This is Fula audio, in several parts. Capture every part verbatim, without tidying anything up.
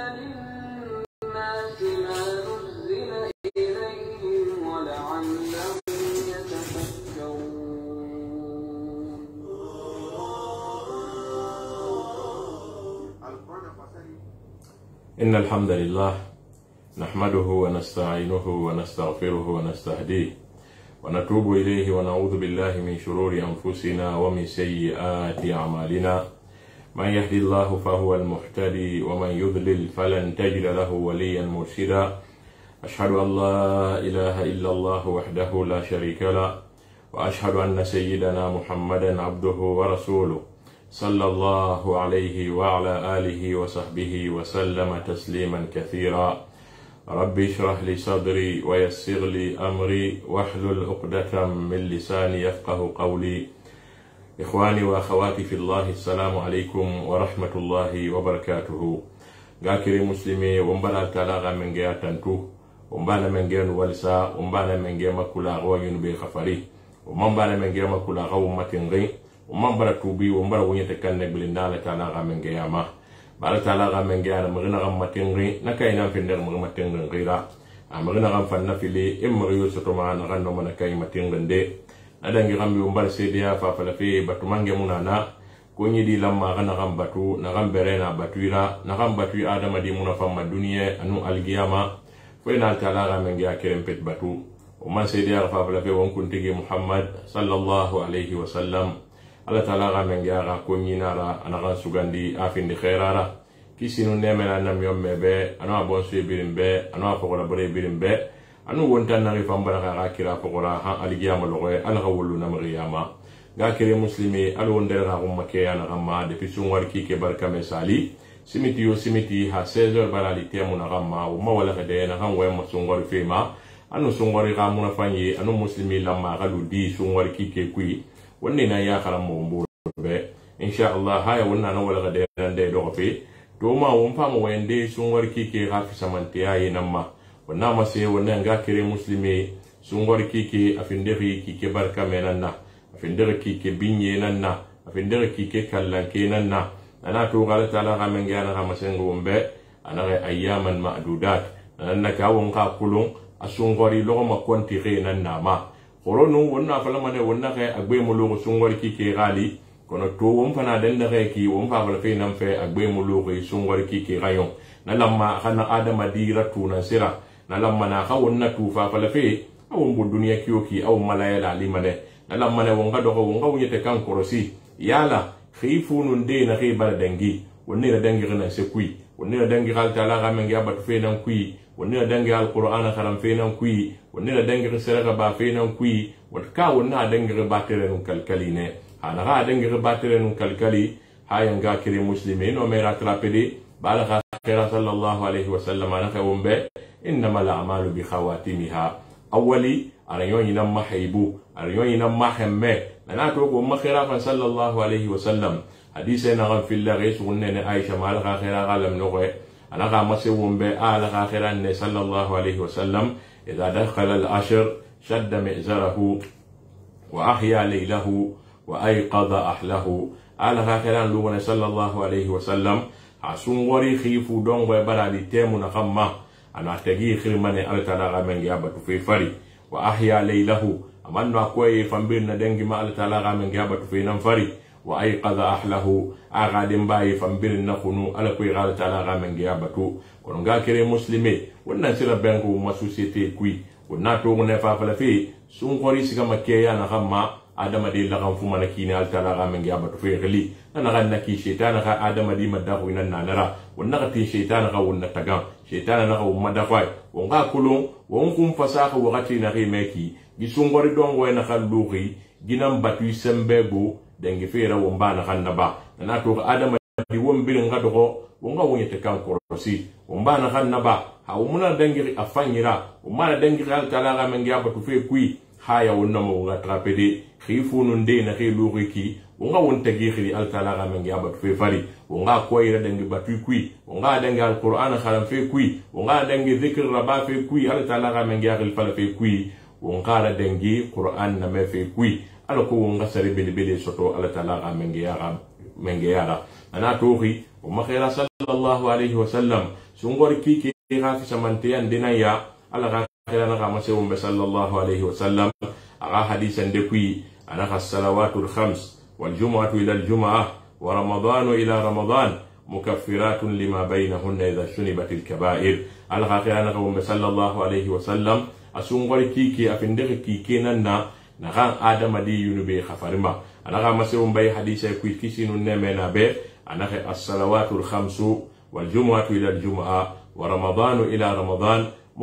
للناس ما نزل إليهم ولعلهم يتفكرون. إن الحمد لله نحمده ونستعينه ونستغفره ونستهديه ونتوب إليه ونعوذ بالله من شرور أنفسنا ومن سيئات أعمالنا. من يهدي الله فهو المهتدي ومن يضلل فلن تجد له وليا مرشدا. أشهد أن لا إله إلا الله وحده لا شريك له وأشهد أن سيدنا محمدا عبده ورسوله صلى الله عليه وعلى آله وصحبه وسلم تسليما كثيرا. ربي اشرح لي صدري ويسر لي أمري واحلل عقدة من لساني يفقه قولي. إخواني وأخواتي في الله، السلام عليكم ورحمة الله وبركاته. غاكري مسلمي ومبالا تالاغا من جيا تنتو ومبالا من جيا نوالسا ومبالا من جيا مكولا غوين بي خفري ومبالا من جيا مكولا غو متنغي ومبالا توبي ومبالا ونيتكالنك بلندالة تالاغا من جيا ما بارك تعالى من جانا مغنى غم متنغي نكاينا في النغم مغنى متنغي غيرا مغنى غم فنفلي إما غيو ستوما نغنى من كاي متنغي دي ندنغي غم يومبال سيديا فافلفي باتو مانجي منانا كوني دي لما غنى غم باتو نغم برينا باتويرا نغم باتوي آدم دي منفم الدنيا أنو القيامة فإن تعالى من جا كرم بيت باتو ومن سيديا فافلفي ونكنتي محمد صلى الله عليه وسلم. Allah ta'ala men gara ko nyinara anaga sugandi afindi khairara kisinu nemena nam yomme be ana bon su birimbe ana fogola bore birimbe anu wonta na rifa mbara ga kira fogora ha aligiyama logoy alghawlu na mariyama ga kire muslimi alwondera ga ummake yana gamma de fisun warki ke barka mesali simiti yo simiti ha seize heures barali temu na gamma o mawala ga de na hanwe masungor fema anu sungori ga muna fanyi anu muslimi lamma galu di sungor ki ke kui wanne na ya karam mo mbo be insha Allah haya wanna na wala gade rande do fi to ma won fa mo wende sun warki ke hafi samanti yayi namma wanna ma se wanna ga kire muslimi sun warki ke afinderi ki ke barka menanna afinderi ki ke binye nanna afinderi ki ke kallan ke nanna ana to gala taala ga men gana ga masengo mbe ana ga ayyaman ma'dudat nanna ka won ka kulun asun gori lo ma konti re nanna ma Koronu wonna fala mane wonna kay agbe mo logo sungwar ki ke gali kono to won fana den da kay ki won fa fala fe nam fe agbe mo logo sungwar ki ke rayon na lamma kana adama dira tuna sira na lamma na ka wonna tu fa fala fe awon bo duniya kiyo ki aw malaya la limane na lamma ne won ga do won ga wonyete kan korosi yala khifu nun de na kay bala dangi wonni na dangi rena se kui wonni na dangi gal tala ga men ga bat fe nan kui wonni na dangi alquran kharam fe nan kui wonni na dangi seraga ba fe nan kui wat ka wonna dangi batere nun kalkali ne ana ga dangi batere nun kalkali hayan ga kire muslimin o mera trapedi bala khaira sallallahu alaihi wasallam ana ka wombe innama al a'malu bi khawatimiha awwali ana yoni nam mahaibu ana yoni nam mahamme ana to ko makhira fa sallallahu alaihi wasallam hadise na ga fil lagis wonne ne aisha mal khaira galam no أنا قام مسوم بآل آخر النبي صلى الله عليه وسلم إذا دخل العشر شد مئزره وأحيا ليله وأيقظ أهله آل آخر النبي صلى الله عليه وسلم عسون وري خيفو دون وبرا لتيم نقمة أنا أتجي خرمني ألتلاغا من جابة في فري وأحيا ليله أمن أقوي فنبيرنا دنجي ما ألتلاغا من جابة في ننفري وأيقظ أهله أغادم باي فنبيرنا خنو ألقوي غال تلاغا من جابة كونغا كري مسلمي وننسل بينكو مسوسيتي كوي وناتو ونفافل في سنقري سيكما كيا نغمى آدم دي لغم فما نكيني ألتلاغا من جابة في غلي نغان نكي شيطان غا آدم دي مدغو إننا نرى ونغتي شيطان غا ونتغان شيطان غا ومدغواي ونغا كلون ونكم فساق وغتي نغي ميكي جسنقري دون وينخال لوغي جنام باتوي سمبيبو dengi fera wombana kanna ba na to adama di wombiri ngado wonga wonyete kan korosi wombana kanna ba ha umuna dengi afanyira umana dengi gal talaga mengi abatu fe kui haya wonna mo nga trapede khifunu nde na ke luriki wonga wonte gi al talaga mengi abatu fe fari wonga koyira dengi batu kui wonga dengi alquran khalam fe kui wonga dengi dhikr raba fe kui al talaga mengi akhil fala fe kui wonga dengi quran na me fe kui ala ko wonga sare bele bele soto ala talaga mengi yara mengi yara ana tohi وما خير صلى الله عليه وسلم sungor kike ga fi samantiyan dinaya ala ga khira na ma sewum sallallahu alaihi wasallam aga hadisan de kui ana as-salawatul khams wal jumu'atu ila al-jumu'ah wa ramadanu ila ramadan mukaffiratun lima bainahunna idha shunibatil kaba'ir ala ga khira na sallallahu alaihi wasallam asungor kike afinde kike nan na na kan adama di yunube khafarima ana ga ma sewum bay hadisa kui kisinu nemena be ana as-salawatul khamsu والجمعة إلى الجمعة ورمضان إلى رمضان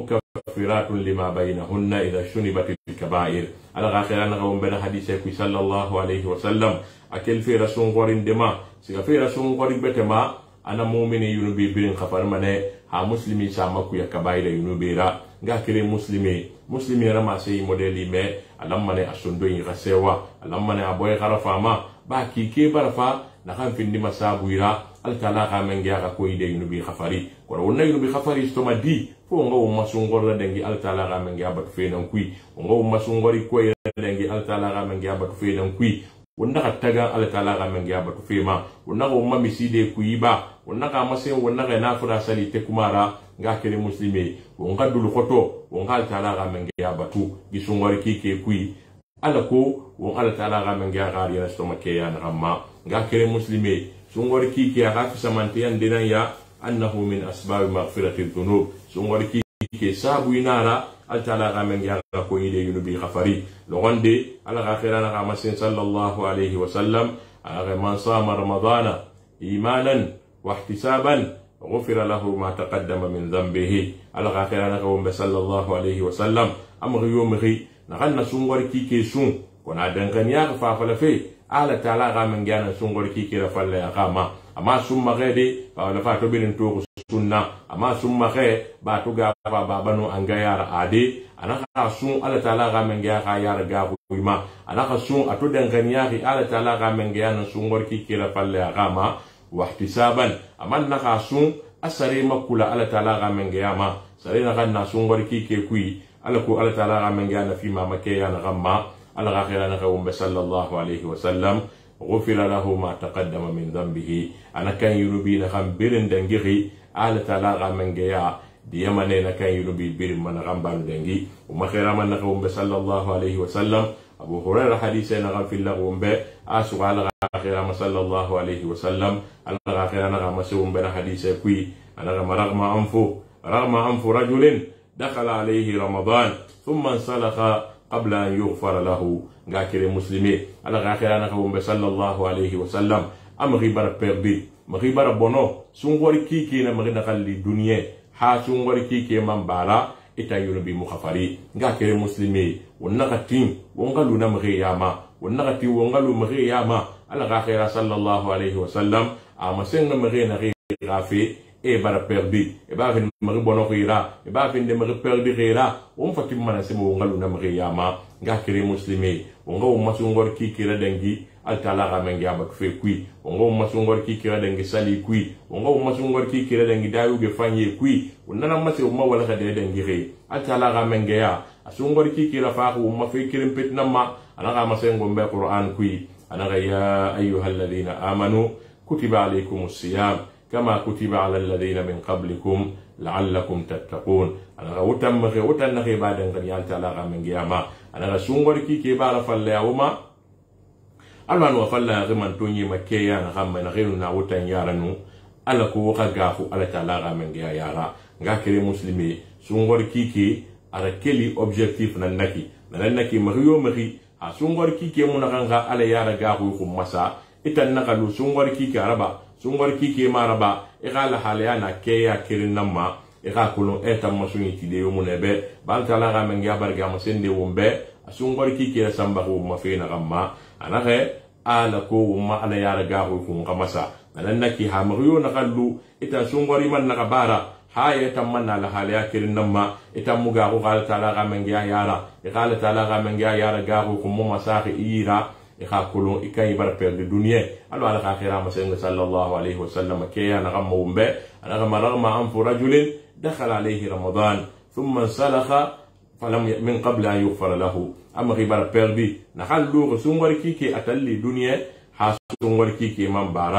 مكفرات لما بينهن إذا شنبت الكبائر على غاخر أنا قوم بين حديثك صلى الله عليه وسلم أكل في رسول قرين دما سيغا في رسول قرين بتما أنا مؤمن ينبي بين خفر منه ها مسلمي سامكو يا كبائر ينبيرا غاكري مسلمي مسلمي رما سي موديلي مي ألما نه أسندو يغسوا ألما نه أبوي غرفاما باكي كي برفا نخان في النما سابويرا altala ka mengia ka ko ide yunubi khafari ko wonna yunubi khafari stoma di fo ngo masungor la dengi altala ka mengia bat fe nan kui ngo masungori ko dengi altala ka mengia bat fe nan kui wonna ka taga altala ka mengia bat fe ma wonna ko umma miside kui ba wonna ka masen wonna ka nafura sali te kumara nga kere muslimi wonga dulu khoto wonga altala ka mengia batu gisungori kike kui ala ko won altala ka mengia ka riya stoma ke ya ramma nga kere muslimi sungor kiki aga fi samantiyan dinaya annahu min asbab maghfirati dhunub sungor kiki sabu inara altala gamen ya ko ide yunubi khafari lo wande ala akhirana ga masin sallallahu alayhi wa sallam aga man sama ramadana imanan wa ihtisaban ghufira lahu ma taqaddama min dhanbihi ala akhirana ga sallallahu alayhi wa sallam amri yomri na ganna sungor kiki sun kona danganya fa fa la fe ala taala ga men gana sungor ki kira falle ya kama ama summa gede ba la fato binin to sunna ama summa ge ba to ga ba banu angayara ade ana ka sun ala taala ga men ga ka yar ga buima ana ka sun ato danganya ki ala taala ga men gana sungor ki kira falle ya kama wa ihtisaban amanna ka sun asare makula ala taala ga men ga ma sare na ganna sungor ki ke kui ala ko ala taala ga men gana fi ma make ya na gamma على غاخر قوم صلى الله عليه وسلم غفر له ما تقدم من ذنبه انا كان يربي نخم بيرن دنجي على تلاغا من جيا ديمانه كان يربي بيرن من غمبان دنجي وما خير من قوم صلى الله عليه وسلم ابو هريره حديثنا غن في اللغوم به اسو على غاخر صلى الله عليه وسلم على غاخر انا مسوم بين حديثه كوي انا رغم انفو رغم انفو رجل دخل عليه رمضان ثم انسلخ قبل أن يغفر له غاكر مسلمي على غاكر قوم صلى الله عليه وسلم أم غيبر بيردي مغيبر بونو سونغوري كيكي نمغي نقل الدنيا ها سونغوري كيكي من بارا إتا ينبي مخفري غاكر مسلمي ونغتين ونغلو نمغي ياما ونغتين ونغلو مغي ياما على غاكر صلى الله عليه وسلم أما سنغ مغي نغي غافي e bara perdi e ba fin mari bono khira e ba fin de mari perdi khira on fatim mana se mo ngalu na mari yama nga kire muslimi on ngo masungor ki kira dengi altala ga mengi abak fe kui on ngo masungor ki kira dengi sali kui on ngo masungor ki kira dengi dayu ge fanye kui on nana mase o ma wala ga de dengi re altala ga mengi ya asungor ki kira fa ko ma fe kirim petna ma ana ga mase ngombe qur'an kui ana ga ya ayyuhalladhina amanu kutiba alaykumus siyam كما كتب على الذين من قبلكم لعلكم تتقون انا وتم مخي وتن نخي بعد ان يانت على من قياما انا سونغور كي كي بار فلا وما الوان وفلا غمن توني مكيا انا خم نغيرنا وتن يارنو على كو غافو على تعالى من قيا يارا غاكري مسلمي سونغور كي كي على كلي اوبجيكتيف ننكي ننكي مخيو مخي ها سونغور كي كي منغا على يارا غافو خمسا itan nakalu sungwar kiki araba sungwar kiki maraba igala halaya na keya kirin namma iga kulun eta masuni tide yumunebe baltala ga mengi abarga masende wumbe sungwar kiki ya samba ko mafina gamma anake ala ko umma ala yara ga ko kun kamasa nanaki ha mariyo nakalu itan sungwar man nakabara haya tammanna la halaya kirin namma itan muga ko gala tala ga mengi yara igala tala ga mengi yara ga ko kun masaki ira ikhakulun ikai bar perde dunia alu ala akhirah masallallahu sallallahu alaihi wasallam kaya nagam mumbe anagam ragma anfu rajulin dakhala alaihi ramadan thumma salakha falam min qabla an yughfar lahu amma bar perdi nakhallu sungwar kiki atalli dunia ha sungwar kiki man bara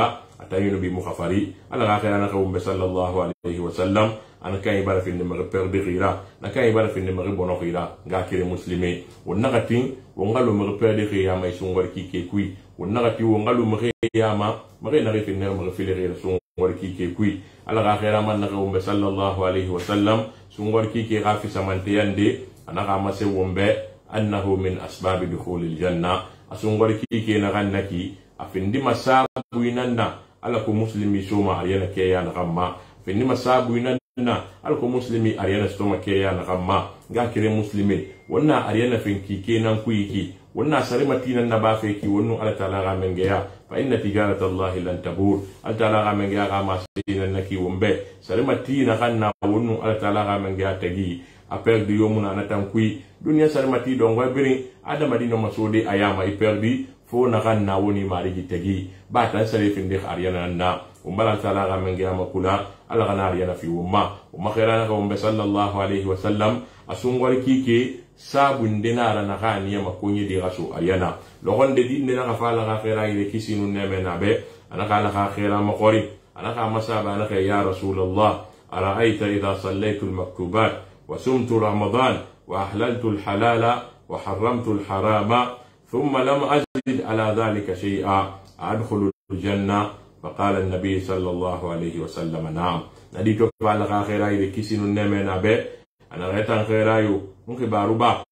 atayinu bi mukhafari ala ga khayana ko umbe sallallahu alaihi wasallam an kay bara fi ne mare perde gira na kay bara fi ne mare bono gira ga kire muslimi wonna gatin wongalu mare perde gira may sungor ki ke kui wonna gati wongalu mare yama mare na fi ne mare fi gira sungor ki ke kui ala ga khayra man na ko umbe sallallahu alaihi wasallam sungor ki ke gafi samante yande ana ga mase wombe annahu min asbab dukhul aljanna asungor ki ke na gannaki afindi masabu inanna ala ko muslimi soma ayana ke ya na gamma afindi masabu inanna ala ko muslimi ayana soma ke ya na gamma ga kire muslimi wonna ayana finki kenan kuiki wonna sarimatina na ba feki wonnu ala taala ga mengeya fa inna tijarata allah lan tabur ala taala ga mengeya ga masina naki wombe sarimatina kanna wonnu ala taala ga mengeya tagi a perdi yomuna natan kui dunya sarimati don wabiri adama dino masudi ayama i perdi fo na ganna woni mari tagi ba tan sare finde ariyana na umbala taala ga mengeya makula ala gana ariyana fi umma umma khairana ka umbe sallallahu alaihi wasallam asungwar kike sabun dinara na gani ya makunyi di rasu ariyana logon de din na fala ga khaira ile kisinu neme na be ana kala ga khaira makori ana ka masaba ana ka ya rasulullah ara'aita idha sallaytu al-maktubat وصمت رمضان وأحللت الحلال وحرمت الحرام ثم لم أزد على ذلك شيئا أدخل الجنة فقال النبي صلى الله عليه وسلم نعم نديتو فعل خيرا إذا كسين النمين أبي أنا غيتان خيرا يو ممكن باربا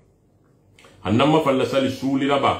هنما فلسل سولي ربا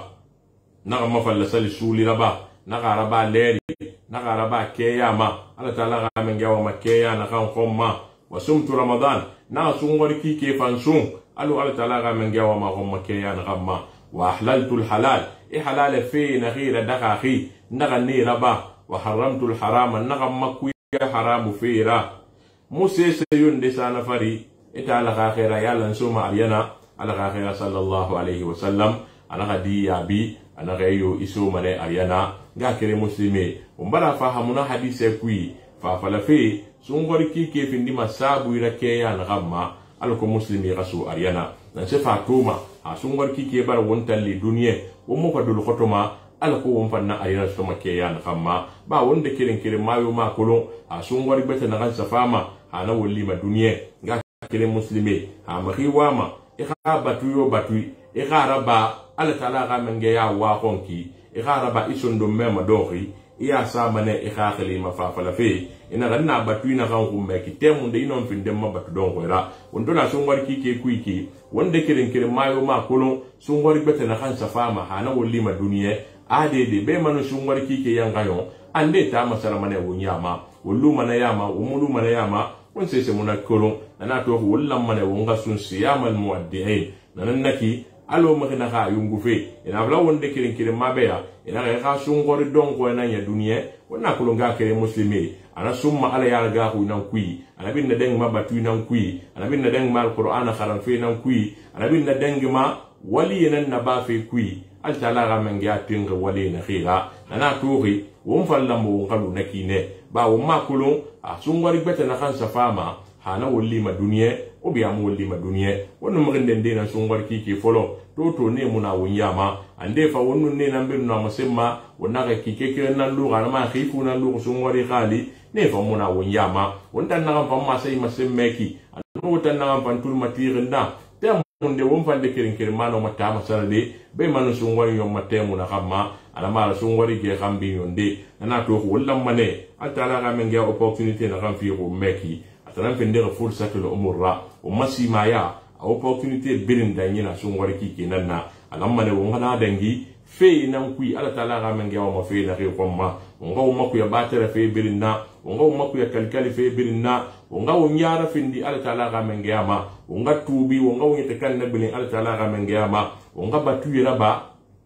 نغم فلسل سولي ربا نغاربا ليري نغاربا كياما على تعالى من جاوما كيا نغام خما وصمت رمضان na sungwar ki ke fansun alu ala talaga men gawa ma gomma ke ya na gamma wa ahlaltu al halal e halal fi na ghira daga khi naga ni raba wa haramtu al harama naga makku ya haramu fi ra muse sayun de sana fari ita ala khaira ya lan suma aliyana ala khaira sallallahu alaihi wasallam ana gadi ya bi ana gayo isu mane aliyana ga kire muslimi umbara fahamuna hadise kui fa falafi sungwar ki ke findi masabu ira ke ya na gamma alko muslimi rasu ariyana nan se fatuma a sungwar ki ke bar wontan li duniye wo mo fa dul khotoma alko won fanna ariyana soma ke ya na gamma ba wonde kirin kirin mayo ma kolon a sungwar beta na gan safama ana wolli ma duniye ga kirin muslimi ha ma khiwama e kha batu yo batu e kha raba ala taala ga menge ya wa konki e kha raba isondo mema dohi iya samane e kha khalima fa fala fi ina ganna batu ina kan kumbe ki temu de ino mfinde ma batu don ko ra wondo na sungwar ki ke kuiki wonde kirin kirin mayo ma kolon sungwar bete na kan safama hana wolli ma duniye ade de be manu sungwar ki ke yangayo ande ta masala mane wonyama wollu mana yama umulu mana yama won se se muna kolon na to wollam mane wonga sun siyamal muaddiin nan naki alo magina ha yungu fe ina bla wonde kirin kirin mabeya ina ga ka sungwar don ko na ya duniye wonna kolon ga kere muslimi ana summa ala ya ga hu nan kui ana bin na deng ma batu nan kui ana bin na deng ma alquran kharan fe nan kui ana bin na deng ma wali nan na ba fe kui al taala ga men ga tinga wali na khira ana tuhi won fallambo ngalu nakine ba won ma kulun a sungwari beta na kan safama hana wali ma duniye o biya mu wali ma duniye wonno magin den dena sungwar ki ke folo to to ne muna wunyama ande fa wonno ne nan bin na masemma wonna ga ki ke ke nan lu ga ma khifu nan lu sungwari khali ne fa muna wunyama wonta na fa ma sai masemmeki anu tan na fa tul matirinda tem munde won fa de kirin kirin mano mata masarade be manu sungwari yom matemu na khamma ala mala sungwari ke khambi yonde na to wallam mane atala ga men ga opportunity na kan fi ko meki atanan fe ndere fursatul umurra o masima ya opportunity birin da nyina sungwari ki kenan na alam mane won hana dangi fe nan kui ala taala ga men ga ma fe na ke komma nga wo maku ya batara fe birinna nga wo maku ya kalkali fe birinna nga wo nyara findi ala taala ga men ga ma nga tubi nga wo yete kan nabili ala taala ga men ga ma nga batu yiraba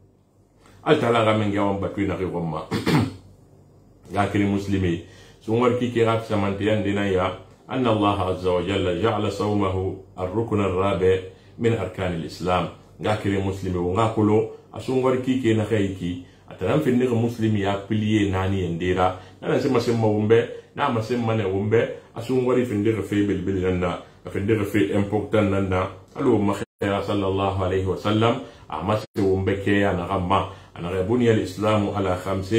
ala taala ga men ga wa batu na ke komma ya kiri muslimi sungwar ki ke rak samantiyan dinaya anna allah azza wa jalla ja'ala sawmahu ar-rukn ar-rabi min arkan al-islam ga kiri muslimi nga kulo asungwar ki ke na khaiki atanan finni ga muslimi ya piliye nani endira nana sema sema wumbe na masema ne wumbe asungwari finni ga fe bilbil nanda finni ga fe important nanda alu makhira sallallahu alaihi wasallam amasi wumbe ke ya na gamma ana rabuni al-islam ala khamsin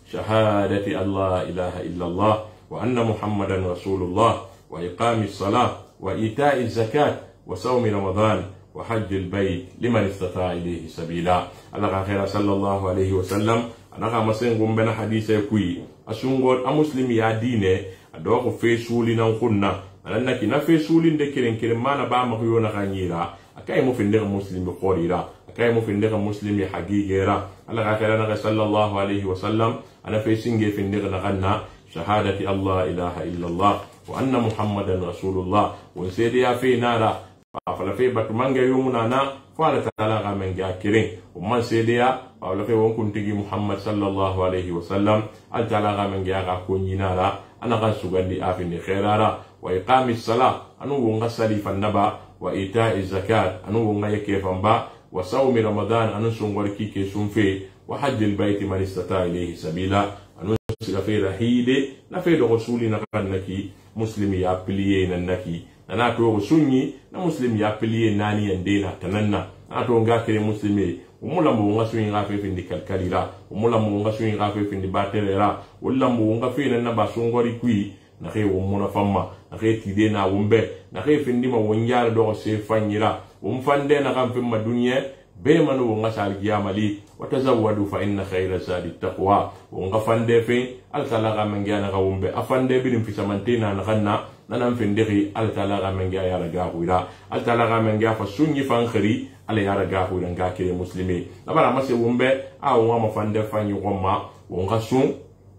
شهادة أن لا إله إلا الله وأن محمدا رسول الله وإقام الصلاة وإيتاء الزكاة وصوم رمضان وحج البيت لمن استطاع إليه سبيلا. الله خير صلى الله عليه وسلم أنا مسنغم بنا حديث يكوي أسنغور أمسلم يا دينه أدوك في سولنا وكنا أنا كنا في سولين دكيرين كيرين ما نبا مخيونا خنيرا أكاي مفندق مسلم بقوليرا أكاي مفندق مسلم حقيقيرا. الله خير أنا صلى الله عليه وسلم أنا في سنجي فندق نغنى شهادة الله إله إلا الله وأن محمدا رسول الله ونسيدي في نارا فلا في باتمانجا يومنا نا فالا تعالى من جاكرين ومن سيديا فلا في ونكون تجي محمد صلى الله عليه وسلم التعالى من جاكا كوني نارا أنا غان سوغاندي آفيني خيرارا وإقام الصلاة أنو ونغا سالي فالنبا وإيتاء الزكاة أنو ونغا يكي فنبا وصوم رمضان أنو سنغور كيكي سنفي وحج البيت من استطاع إليه سبيلا أنو سيغفي رحيدي نفيد رسولنا نكي مسلمي أبليين النكي na to sunyi na muslim ya piliye nani yandena tananna na to ngakere muslimi umula mu nga sunyi ngafe findi kalkalira umula mu nga sunyi ngafe findi baterera wala mu nga fe na basungori kui na ke umuna famma na ke tide na wumbe na ke findi ma wonyara do se fanyira umfande na kam fimma dunya be manu nga sal kiyamali watazawwadu fa inna khayra zadi taqwa nga fande fe alkala mengiana ga wumbe afande birim fi samantina na kanna nanan findiri alkala ga mengia ya raga huira alkala ga mengia fa sunyi fankhiri ala ya raga huira nga kire muslimi nabara mase wumbe a wa mafande fanyi gomma nga sun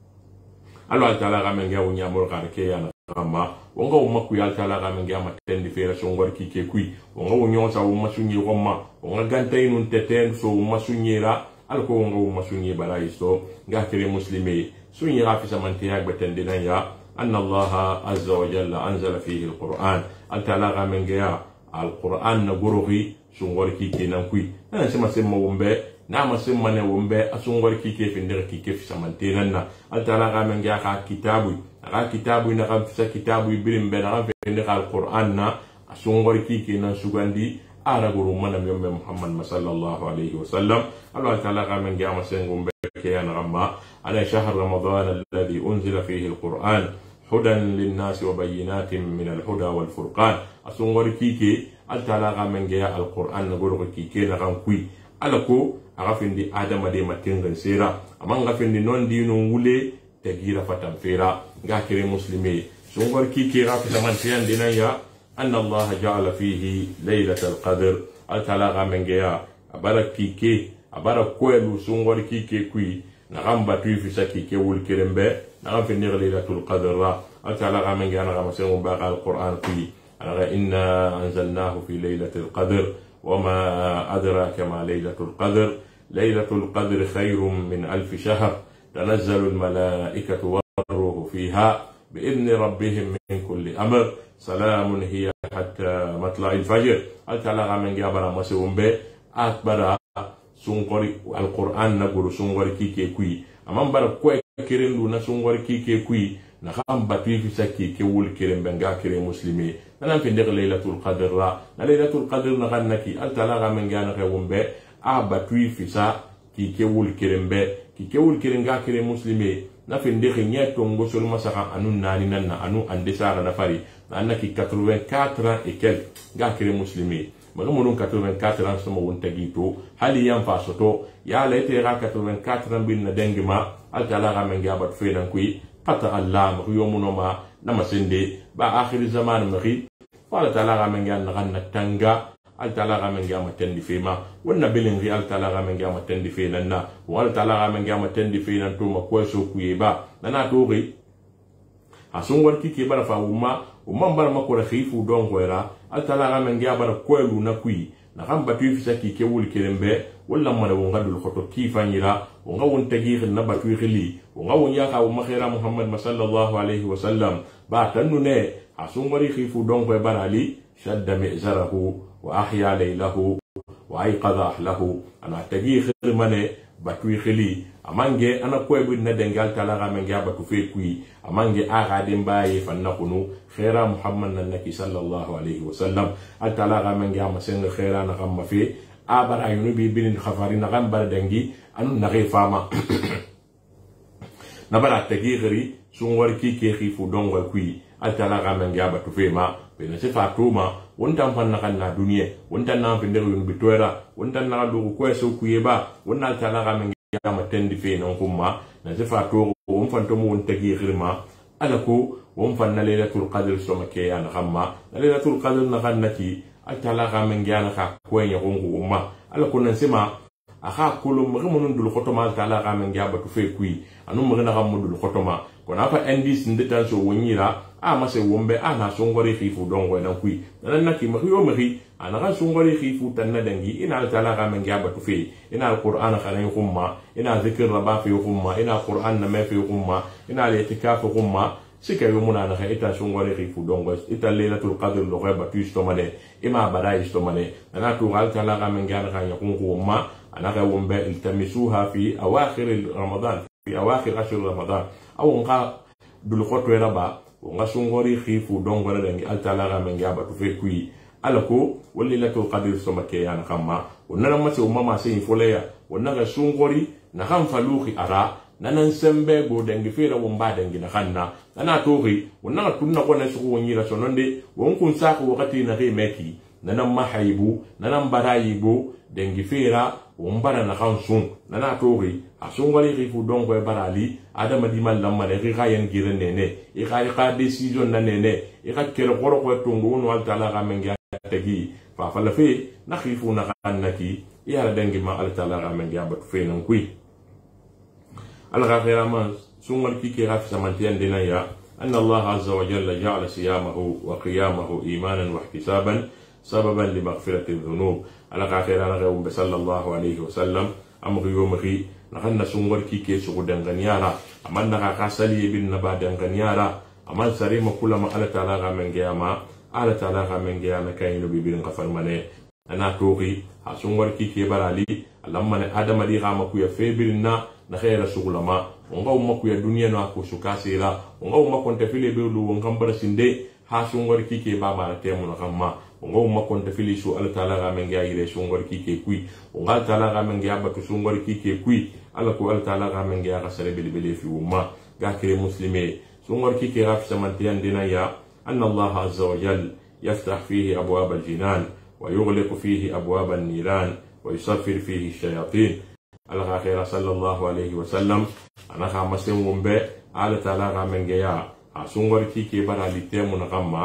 alo alkala ga mengia wunya mur ga ke ya na kama wonga umma ku alkala ga mengia matendi fera songor kike kui wonga wonyo sa umma sunyi gomma wonga gantay nun teten so umma sunyira alko wonga umma sunyi baraiso nga kire muslimi sunyi ga fi samantiya gbetendi nan ya أن الله عز وجل أنزل فيه القرآن التلاغى من جاء القرآن نقرغي سنغور كيكي نمكوي أنا سمع سمع ومبي نعم سمع ومبي أسنغور كيكي في ندر كيكي في سمنتيننا التلاغى من جاء كتابي نقا كتابي نقا في كتابي بريم بي نقا في ندر القرآن أسنغور كيكي نسوغاندي أرغو من يوم محمد صلى الله عليه وسلم الله تلاغى من جاء مسنغ ومبي كيان رما على شهر رمضان الذي أنزل فيه القرآن هدى للناس وبينات من الهدى والفرقان أسنغور كيكي التلاغى من جاء القرآن نقول كيكي نغان كوي ألكو أغفن دي آدم دي متنغن سيرا أمان غفن دي نون دي نولي تغيير فتن فيرا غاكري مسلمي سنغور كيكي غافي سمانتيان دينا أن الله جعل فيه ليلة القدر التلاغى من جاء أبارك كيكي أبارك كويلو سنغور كيكي كوي نغان باتوي في سكيكي والكرمبي نعم في النغ ليلة القدر را أتعلى غامن جانا غامسين باقى القرآن في إنا أنزلناه في ليلة القدر وما أدراك ما ليلة القدر ليلة القدر خير من ألف شهر تنزل الملائكة والروح فيها بإذن ربهم من كل أمر سلام هي حتى مطلع الفجر أتعلى غامن جابنا مسيون بي أكبر سنقري القرآن نقول سنقري كيكي كوي أمان بارا كوي kirendu na sungwar kike kui na kham batu fi sakki ke wul kiren benga kire muslimi nan fi ndeg laylatul qadr ra na laylatul qadr na ganaki al talaga men gana ke wumbe a batu fi sa ki ke wul kiren be ki ke wul kiren ga kire muslimi na fi ndeg nyeto ngosul masaka anun nani nan anu ande sara na fari annaki quatre-vingt-quatre ans et quelques ga kire muslimi maga munun quatre-vingt-quatre ans sama won tagito hali yan fa soto ya lete ga quatre-vingt-quatre ans bin na dengima altalaga men gabat fenan kui qata allah yomunoma namasende ba akhir zaman mari wala talaga men gan ganna tanga altalaga men gama tendi fema wonna bilin ri altalaga men gama tendi fenan na wala talaga men gama tendi fenan to makweso kuyeba nana to ri asungwar kike bara fa umma umma bara makora khifu don goira altalaga men gaba kwelu na kui na gamba tu fi saki ke wul kirembe wala mara wonga dul khoto kifanyira wonga won tagir na batu khili wonga won ya ka umma khaira muhammad sallallahu alaihi wasallam ba tanu ne asungwari khifu don go barali shadda mi'zarahu wa ahya laylahu wa ayqadha ahlahu ana tagir mane batu khili amange ana koy na dengal talaga men ga batu fe kui amange aga dem baye fanna kunu khaira muhammad naki sallallahu alaihi wasallam atalaga men ga masen khaira na kam fi abar ayunu bi bin khafari na kam bar dengi anu na fama nabara tagiri sungwar kike khifu dongo kui altala ga men gaba to fema bena se fatuma wonta fanna kanna duniya wonta na finde yun bitoira wonta na do ko eso kuyeba wonna altala ga men gaba tendi fe non kuma na se fatu won fanto mo won tagiri ma alako won fanna lailatul qadr so make ya na khamma lailatul qadr na kannaki altala ga men gana ka ko nya gongo umma alako nan sema aha kulum remunun dul khotoma altala ga men gaba to fe kui anu mo na gammu dul khotoma kona fa endis ndeta so wonyira a mase wombe ana songore khifu dongo na kui nan naki ma yo mari ana ga songore khifu tanna dangi ina altala ga men gaba to fe ina alquran khana khumma ina zikr raba fi khumma ina quran na me fi khumma ina al-itikaf khumma sika yo muna na ita songore khifu dongo ita lailatul qadr lo ga batu istomale ima bara istomale ana tu altala ga men gaba ga khumma ana ga wombe iltamisuha fi awakhir ramadan في أواخر عشر رمضان أو نقا دل خطوة ربا ونقا سنغوري خيفو دون غدا دنجي ألتالاغا من جابا تفكوي ألكو وليلة القدر سمكي أنا خما ونرى مسي وماما سين فوليا ونرى سنغوري نخم فلوخي أرا nanan sembe go dengi fera womba dengi na khanna nana togi wonna tunna ko na suko wonyira sononde won kun sako wakati na re meki nanan mahaibu nanan barayibo dengi fera wombara na khansun nana togi asungwali rifu dongo e barali adama di man lamma ne ri gayen gire nene e khari ka decision na nene e ka kero goro ko tungu no al taala ga mengi tagi fa fa la fe na khifu na kannaki ya dengi ma al taala ga mengi abatu fe nan kui الغافر سنغر كي غاف سمانتين دينايا أن الله عز وجل جعل صيامه وقيامه إيمانا واحتسابا سببا لمغفرة الذنوب الغافر أنا صلى الله عليه وسلم أمر يومغي نحن سنغر كي كي سغدن غنيارا أمان نغا قاسلي بن نبادن غنيارا أمان سريم كل ما ألا تلاغا من جياما ألا تلاغا من جياما كاين ببين غفر مني أنا توغي سنغر كي كي برالي لما آدم دي غاما كويا فيبرنا na khaira sugulama onga umma ku ya dunia no ako sukasira onga umma konta fili be lu wonga mbara sinde ha sungor kike baba na temu na kama onga umma konta fili su ala taala ga menga ire sungor kike kui onga taala ga menga batu sungor kike kui ala ko ala taala ga menga ga sare bil bil fi umma ga kire muslime sungor kike ga samantiyan dina ya anna allah azza wa jal yaftah fihi abwab al jinan wa yughliq fihi abwab an niran wa yusaffir fihi ash-shayatin الأخير صلى الله عليه وسلم أنا خامسين ومبة على تلاقى من جيا عصور كي كبر على تيم ونقمة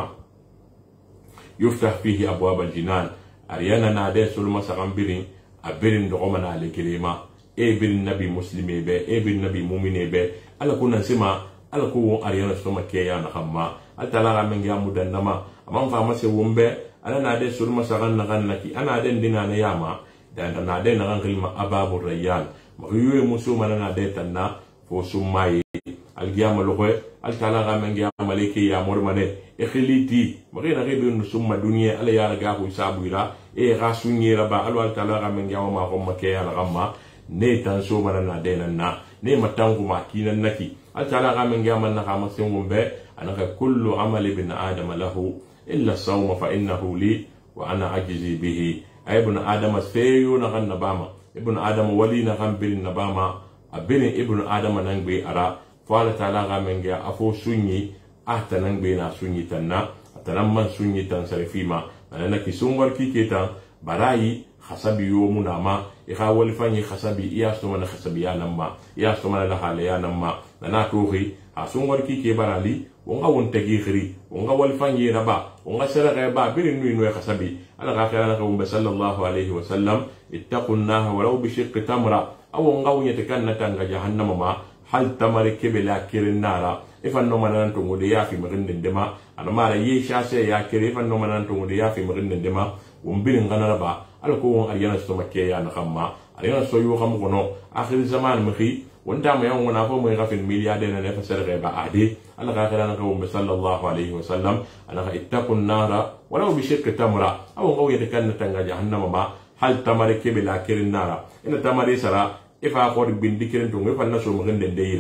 يفتح فيه أبواب الجنان أريانا نادي سلمة سغمبرين أبرين دعومنا على كلمة إيه بين نبي مسلمي به إيه بين نبي مؤمني به ألا كنا سما ألا كون أريانا سلمة كيا نقمة التلاقى من جيا مدنما أمام خامسين ومبة أنا نادي سلمة سغنغنكي أنا أدين دينا نياما dan na de na ngilma ababu rayyan mariyo musuma na de tanna fo sumay algiyama loxe al tala ga men giyama maliki ya mormane e khiliti mari na rebe no summa dunya ala ya ga ko sabuira e ga sunyira ba al tala ga men giyama ma ko make ya gamma ne tan suma na de na ne matangu ma kinan naki al tala ga men giyama na kama singumbe anaka kullu amali bin adam lahu illa sawma fa innahu li wa ana ajzi bihi ay ibn adam seyo na kan nabama ibn adam wali na kan birin nabama abin ibn adam nan be ara fala taala ga menga afo sunyi ahta nan be na sunyi tanna atanan man sunyi tan sarifima ana ki sungwar ki ketan barayi hasabi yo munama e ha wali fanyi hasabi iya so man hasabi ya namma iya so man la hale ya namma na tohi ha sungwar ki ke barali wonga won tagi khiri wonga wali fanyi raba wonga sera ga ba birin nuy nuy hasabi ala ga khana ka umma sallallahu alayhi wa sallam ittaqun nar walau bi shiqqi tamra aw wonga won yatakanna tanga jahannama ma hal tamari kebela kirin nara ifan no manan to ngode yafi magindin dema ana mara yi shase ya kire ifan no manan to ngode yafi magindin dema won birin ngana raba ala ko won aliyana so makke ya na khamma aliyana so yu kham gono akhir zaman mkhi wonta ma yan wona fo moy rafin milliardaire na fa sere ba ade ala ga khana ka umma sallallahu alayhi wa sallam ana ittaqun nara walau bi shiqqi tamra aw ngaw yatakanna tanga jahannama ma hal tamari kebela kirin nara ina tamari sara ifa ko bin dikirin to ngefa na so mo gende deira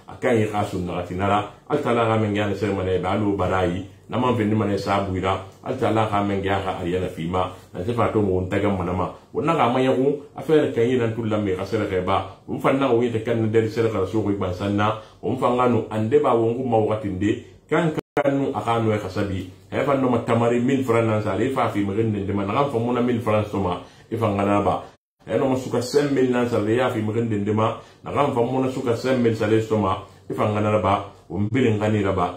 akan yi khasun na tinara altala ga men yana sai mane balu barayi na man fendi mane sabu ira altala ga men ga ga ariyana fima na te fato mo ntaga manama wonna ga manya ku afere kan yi nan tulla me kasere ga ba um fanna o yete kan der sere ga so ko ban sanna um fanganu ande ba wongu mawatinde kan kanu akanu e khasabi he fanno matamari mille francs nan sale fa fi megen de man ngam famuna mille francs toma ifangana ba eno masuka cinq mille nan sale ya fi megen de ma ngam famuna suka cinq mille sale toma ifangana ba umbirin ngani raba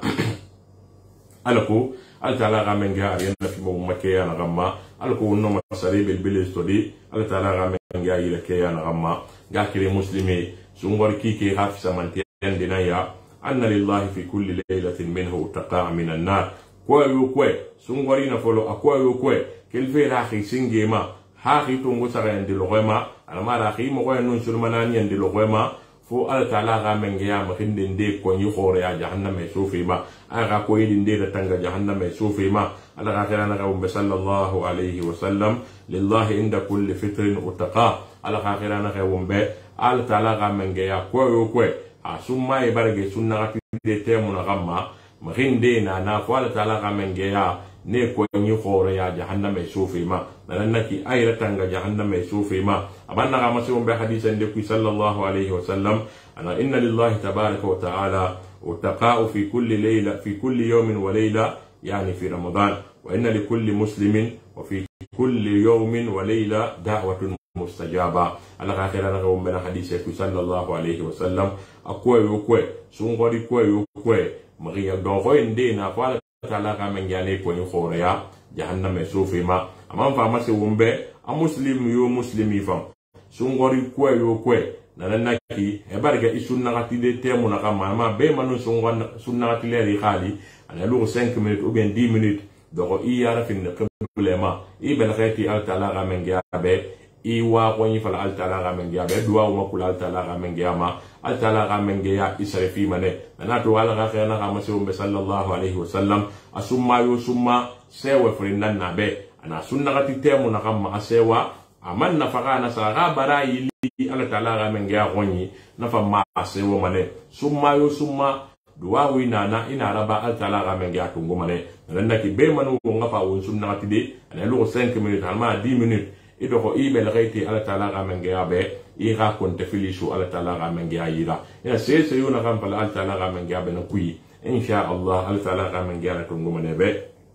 alako altala ga men ga yana fi mo make ya na gamma alako no masari bil bil stodi altala ga men ga yile ke ya na gamma ga kire muslimi sungor ki ke hafsa man tiyan dinaya anna lillahi fi kulli laylatin minhu taqa min an-nar ko yo ko sungori na folo akwa yo ko kel fe la khi singema ha khi to ngo sara ndi logema alama la khi mo ko non surmanani ndi logema fo ala taala ga men ya ma khinde nde ko ni khore ya jahannam e sufi ma aga ko yidi nde da tanga jahannam e sufi ma ala ga khirana ga umma sallallahu alayhi wa sallam lillahi inda kulli fitrin utaqa ala ga khirana ga umbe ala taala ga men ya ko yo ko a summa e barge sunna ga de temu na gamma ma khinde na na fo ala taala ga men ya ne ko ni khore ya jahannam e sufi ma nan naki ayra tanga jahannam e sufi ma abanna ga masu be hadithan de ku sallallahu alayhi wa sallam ana inna lillahi tabaraka wa ta'ala utaqa'u fi kulli layla fi kulli yawmin wa layla yani fi ramadan wa inna li kulli muslimin wa fi kulli yawmin wa layla da'watun mustajaba ala ka khira na ga umma hadithan ku sallallahu alayhi wa sallam akwa yo kwe sungori kwe yo kwe mariya do ko inde na fa ta'ala ga men yane ko ni khore ya jahannam e sufi ma amam fa masi wumbe a muslim yo muslimi fam sungori kwe yo kwe nanana ki e barga isunna gati de temu na kama ma be manu sunna sunna gati le ri khali ana lu cinq minutes ou bien dix minutes do i yara fin problema i bel khati al ta'ala ga men gabe i wa ko ni fala al ta'ala ga men gabe duwa ma kula al ta'ala ga men gama al ta'ala ga men ya isrifi mane ana to wala ga khana ga masu be sallallahu alaihi wasallam asumma yo summa sewa frindan na be ana sunna gati temu na kama asewa aman na faka na sara barayi li ala ta'ala ga men ga goni na fa ma asewa mane summa yo summa duwa wi nana ina raba al ta'ala ga men ga tungu mane nan ki be manu ko ngafa won sunna gati de ana lu cinq minutes alma dix minutes ido ko ibel gaiti ala ta'ala ga men ga be i ga kon te filishu ala ta'ala ga men ga yira ina se se yo na kam pala al ta'ala ga men ga be na kuyi insha Allah al ta'ala ga men ga tungu mane be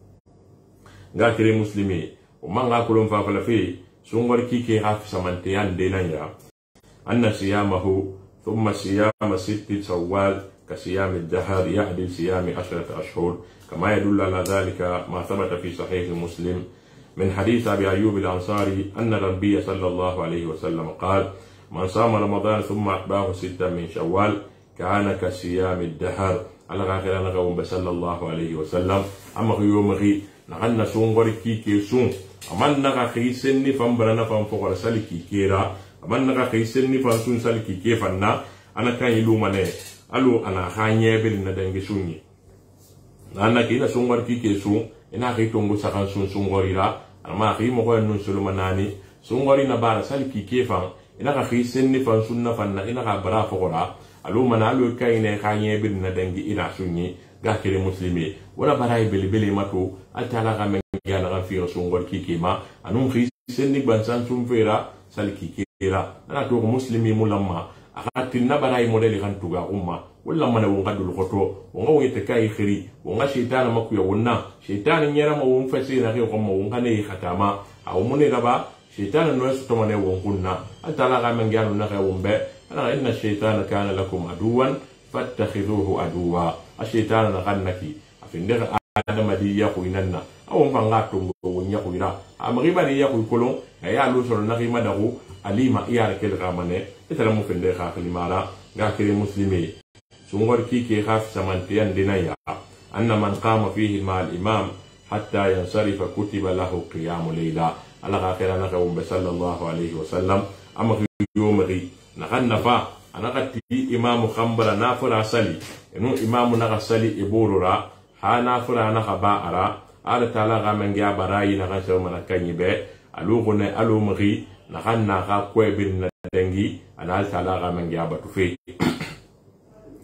ga kire muslimi o manga kulum fa fala fi sungor kike hafi samante yande nanya anna siyamahu thumma siyama sitti shawwal ka siyam ad-dahr ya'dil siyam ashrata ashhur kama yadullu ala dhalika ma thabata fi sahih muslim من حديث أبي أيوب الأنصاري أن النبي صلى الله عليه وسلم قال من صام رمضان ثم أتبعه ستة من شوال كان كصيام الدهر على غير أن قوم صلى الله عليه وسلم أما يوم غي نحن سونغور كيكي سون أما نغا خيسني فمبرنا فمفقر سالكي كيرا أما نغا خيسني فمسون سالكي كيفنا أنا كان يلومني ألو أنا خانيه بلنا دنجي سوني أنا كينا سونغور كيكي سون إنا خيتونغو سخان سون سونغوري ama khi mo ko non sulu manani sungori na bara sal ki kefan ina ka khi senni fan sunna fanna ina ka bara fokora alu manalu kayne khanye bin na dangi ina sunni ga kire muslimi wala baray beli beli matu atala ga men yana ga fi sungor ki kema anum khi senni ban san sum fera sal ki kera ana to muslimi mulamma akati na baray modeli kan tuga umma wala mana wonga dul khoto wonga wete kay khiri wonga shaytan makuya wonna shaytan nyera ma won fasira ke ko mo wonga ne khatama aw mune gaba shaytan no to mane wonkunna atala ga men ganu na ka wombe ana inna shaytana kana lakum aduwan fattakhidhuhu aduwa ashaytan na kannaki afinde adama di yaku inanna aw mbanga to wonya ku ira amri bari yaku kolon ya lu solo na rima daru alima iyar kel gamane etala mo fende kha klimara ga kire muslimi sungor kike khaf samantiyan dinaya anna man qama fihi ma al-imam hatta yansarifa kutiba lahu qiyam layla ala akhirana ka umma sallallahu alayhi wa sallam amma yomri nakanna fa anakati imam khambara nafura sali enu imam naka sali iburura ha nafura naka baara ala taala ga mengia barayi naka shawma nakanyibe alugune alumri nakanna ka kwebin na dengi ana taala ga mengia batufi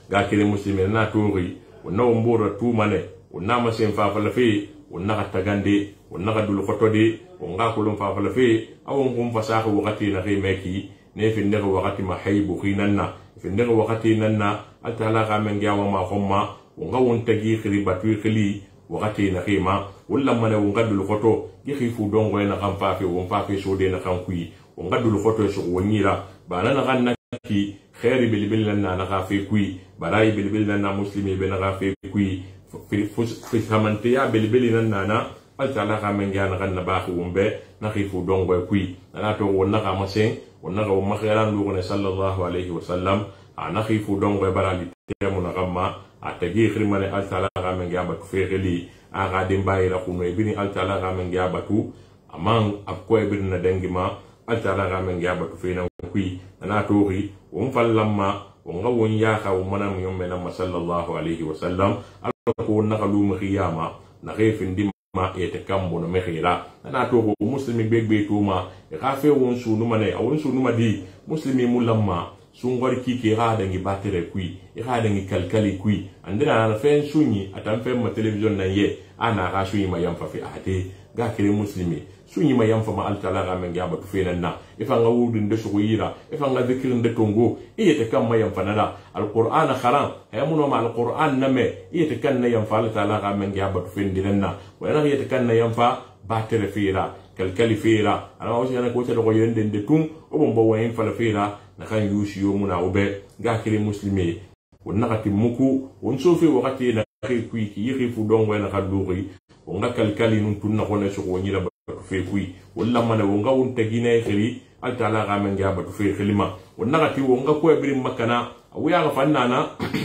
ga kire muslimin na tori wonna womboro tumane wonna ma sen fa fala fe wonna ka tagande wonna ka dul khotodi wonna ko lum fa fala fe awon kum fasaha wakati na ke meki ne fi ndego wakati ma haybu khinanna fi ndego wakati nanna atala ga men gawa ma khomma wonna won tagi khiri batu khili wakati na khima walla mane wonna dul khoto gi khifu dongo na kam fa fe won fa fe so de na kam kui wonna dul khoto so wonira bana na ganna ki khairi bil bil nanna na ka fe kui barai bil bil nanna muslimi be na ka fe kui fi samantiya bil bil nanna na altala ka men gana ganna ba khu umbe na khifu dongo kui na to wonna ka masen wonna ka umma khairan lu ne sallallahu alaihi wasallam ana khifu dongo barali temu na gamma atagi khrimane altala ka men gaba ku fe khili aga dimbayira kuno ibini altala ka men gaba tu amang akko ibini na dengima altala ka men gaba tu fe na kui na tori won fallamma won ga won ya ka won mana mun yombe na sallallahu alaihi wasallam ko na kalu khiyama na khefin dim ma ete kambo no mehira na to ko muslimi begbe to ma e ka fe won sunu mane awon sunu ma di muslimi mulamma sun gor ki ke ha dangi batere kui e ha dangi kalkali kui andira na fe sunyi atan fe ma television na ye ana ga sunyi ma yam fa fi ade ga kire muslimi sunyi ma yam fa ma altala ga men gaba to fe na e fa nga wudun de shuira e fa nga dhikrin de tongo e ete kam ma yam fa na alquran kharam hay muno ma alquran name e ete kan na yam fa altala ga men gaba to fe ndirenna wa na ete kan na yam fa batere fira kalkali fira ana wasi ana ko tado ko yende de tum o bombo wayin fa fira na kan yushi yo muna ube ga kire muslimi wonna kati muku won sofi wakati na kui ki yi fu dongo na kaduri wonga kalkali nun tunna ko ne so ko nyira ba fe kui walla mana wonga won tagine khiri altala ga men ga ba fe khilima wonna kati wonga ko ebri makana awya ga fannana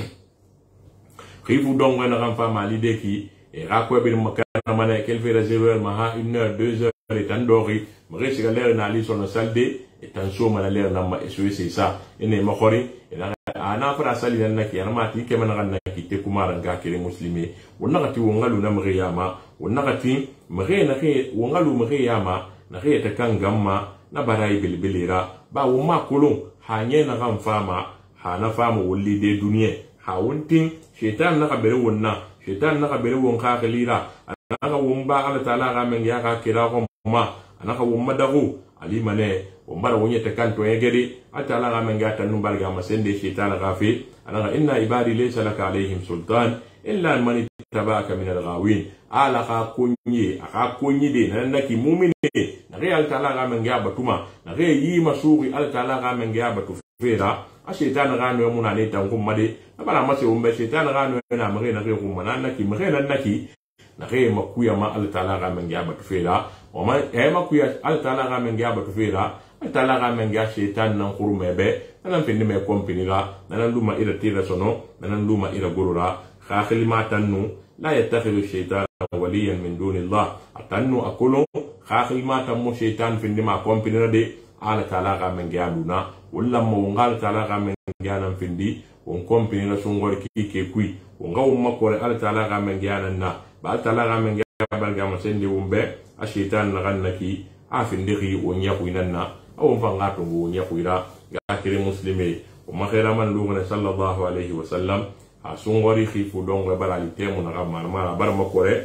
khifu dongo na kan fa mali de ki e ga ko ebri makana mana kel fe réservoir ma ha une heure deux heures et tandori mare siga leer na ali sono salde et tan so mana leer na ma eso c'est ça ene ma khori ana fara sali nan naki arma ti ke man ganna ki te kumara ga kire muslimi wonna gati wongalu na mare yama wonna gati mare na ke wongalu mare yama na ke ta kan gamma na barai bilbilira ba wumma kulun hanye na kan fama ha na fama wulli de duniya ha wuntin shaitan na ka bere wonna shaitan na ka bere won ka khalira anaka wumba ala taala ga men ya ka kira ko ma anaka wumma dagu ali mane wombara wonye te kanto egedi atala ga men gata numbar ga masende shaitan ga fi anaka inna ibadi laysa laka alaihim sultan illa man tabaka min alghawin ala ka kunyi aka kunyi de nan naki mu'mine na ga altala ga men ga batuma na ga yi masuri altala ga men ga batu fera a shaitan ga no muna ne tan kuma de bala mase wumbe shaitan ga no na mare na ga kuma nan naki mare nan naki na ga makuya ma altala ga men ga batu fera o ma e makuya altala ga men ga batu fera altala ga men ga shaitan nan kurmebe nan fin me kompini la nan luma ira tira sono nan luma ira gurura kha khilmatan nu la yattakhidhu shaitan waliyan min dunillah atannu akulu kha khilmatan mu shaitan fin ma kompini de ala taala ga men ga duna wala mo ngal taala ga men ga nan findi on kompini la sungor ki ke kui on ga umma ko ala taala ga men ga nan na ba taala ga men ga bal ga ma sendi umbe a shaitan na ganaki a findi ri on ya kuinan na o fa ngato go nya kuira ga kire muslimi o ma khaira man lu ne sallallahu alaihi wasallam a sungori khifu dongo balali temu na ga mar mara bar ma ko re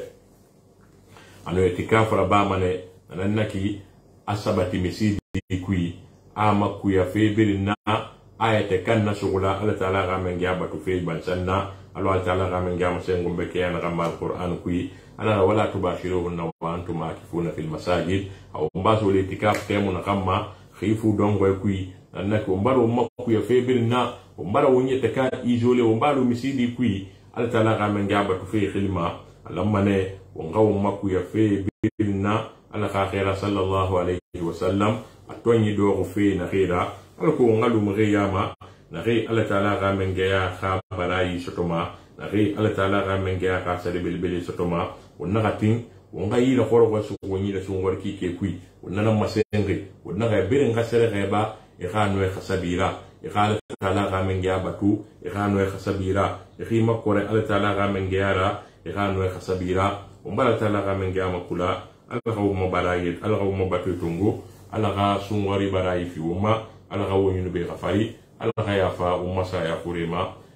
ano etikafra ba mane nan naki asabati misidi kui ama kuya febirina ayate kanna sugula ala taala ga men ga batu fe ban sanna ala taala ga men ga masengo be ke ana ga alquran kui ana wala tubashiruhunna wa antum akifuna fil masajid aw mbaso le tikaf temu na kama khifu dongo kui annako mbaro makku ya febirina mbaro wonye taka izole mbaro misidi kui ala taala ga men ga batu fe khilma alamane wongaw makku ya febirina ala khaira sallallahu alaihi wasallam atonyi do fe na khira alko ngalu mriyama na ri ala taala ga men ga kha barayi sotoma na ri ala taala ga men ga ka sare bilbili sotoma wonna gatin wonga yi la khoro wasu woni la sungor ki ke kui wonna na masengi wonna ga birin ga sare ga ba e khanu e khasabira e khala taala ga men ga batu e khanu e khasabira e khima kore ala taala ga men ga ra e khanu e khasabira umbala taala ga men ga makula ala ga mo barayet ala ga mo batu tungu ala ga sungori barayi fi umma ala ga woni be khafari ala ga ya fa umma sa ya kurema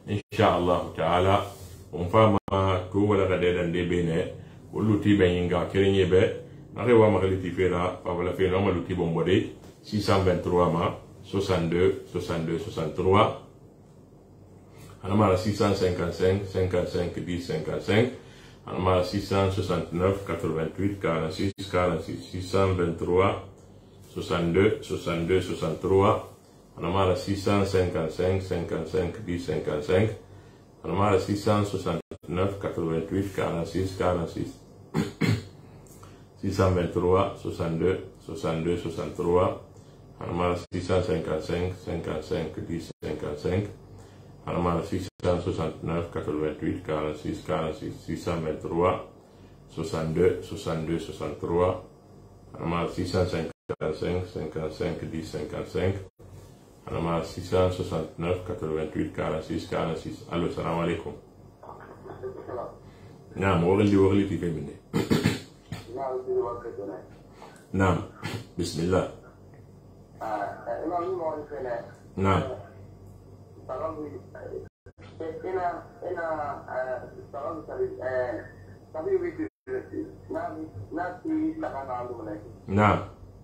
insha Allah ta'ala on fama to wala ga de dan de bene wulu ti ben yinga kerenye be na rewa ma galiti fera pa wala fe no ma luti bombode six cent vingt-trois ma soixante-deux soixante-deux soixante-trois anamara six cent cinquante-cinq cinquante-cinq dix cinquante-cinq anamara six cent soixante-neuf quatre-vingt-huit quarante-six quarante-six six cent vingt-trois soixante-deux soixante-deux soixante-trois anamara six cent cinquante-cinq cinquante-cinq dix cinquante-cinq anamara six cent soixante-neuf quatre-vingt-huit quarante-six quarante-six six cent vingt-trois soixante-deux soixante-deux soixante-trois anamara six cent cinquante-cinq cinquante-cinq dix cinquante-cinq anamara six cent soixante-neuf quatre-vingt-huit quarante-six quarante-six six cent vingt-trois soixante-deux soixante-deux soixante-trois anamara six cent cinquante-cinq cinquante-cinq dix cinquante-cinq anamara six cent soixante-neuf quatre-vingt-huit quarante-six quarante-six. Allo, salam alaikum. Naam, wogli wogli ti femine. Naam, bismillah. Naam. Naam.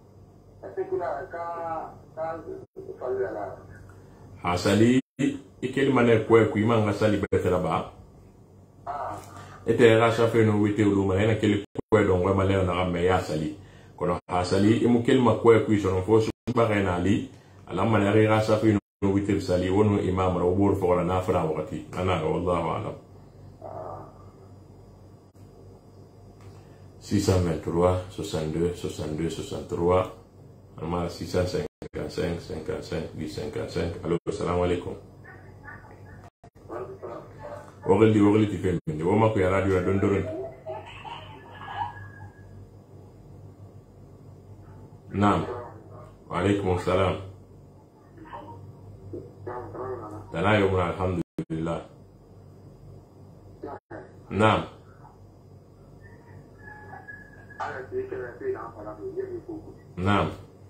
Hasali ikeli mane kwe kuima nga sali betera ba ete rasha feno wite uluma na kele kwe dongwe maleo na gamme ya sali kono hasali imu kelma kwe kuisono fosu bagena ali alamma na rasha feno wite sali wono imam rawbur fo na fara wakati ana wallahu alam. Six cent vingt-trois soixante-deux soixante-deux soixante-trois anamara six cent cinquante-cinq cinquante-cinq dix cinquante-cinq. Allo, salam alaikum. Wogli wogli ti femine woma ko ya radio don doron. Naam. Wa alaikum salam. Dana yomna alhamdulillah. Naam. Naam.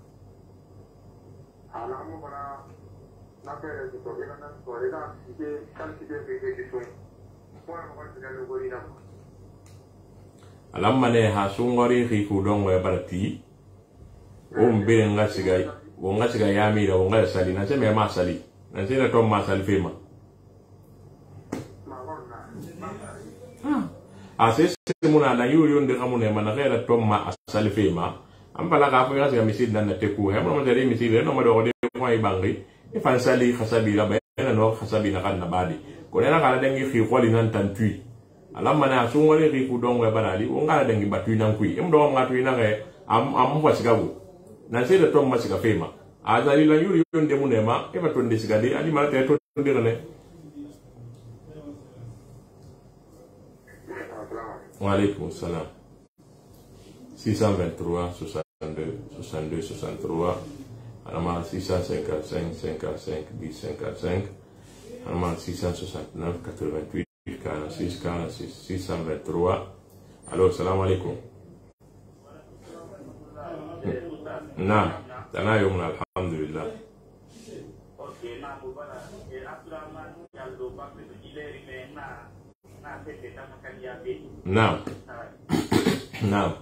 Alamma ne ha sungori khifu dongo ya barati o mbere nga sigai o nga sigai ya mira o nga sali na sema ma sali na sema to ma sali fema a se muna na yuri onde kamune mana kera to ma sali fema ambala ka fa ga misid nan te ku he mo tere misid no ma do de ko ay bangi e fan sali khasabi la ba no khasabi na kan na badi ko na kala dangi khi kholi nan tantui alamma na sungori khifu dongo ya barali o nga dangi batu nan kui em do ma tu na ke am am fa sigabu na se de to ma siga fema azali la yuri onde munema e ba to de sigade ali ma te to de ne. Wa alaikum salam. six cent vingt-trois soixante-deux soixante-deux soixante-trois anamara six cent cinquante-cinq cinquante-cinq dix cinquante-cinq anamara six cent soixante-neuf quatre-vingt-huit quarante-six quarante-six six cent vingt-trois. Allo, salam alaikum. Naam, dana yomna alhamdulillah. Naam. Naam.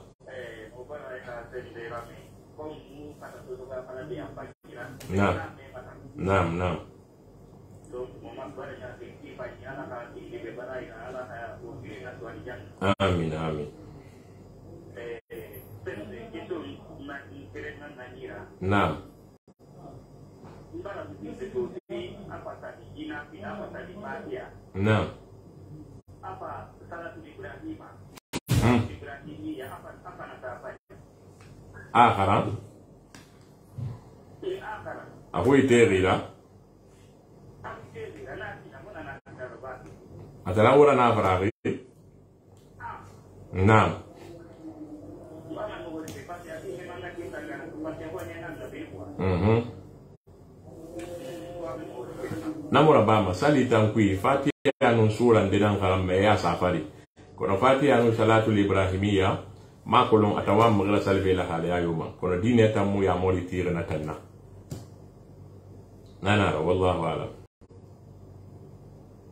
Naam. Naam, naam. Amin, amin. Naam. Naam. Hmm. Akhara. Aku iteri la. Atala ora na farari. Naam. Mhm. Namora bama sali tankui Fatiha nun sura ndenan karamme ya safari. Kono Fatiha nun salatu ibrahimiyya makolon atawam magala salve la hale ayuma. Kono dine tamu ya mori tire na tanna. Nana wallahu alam.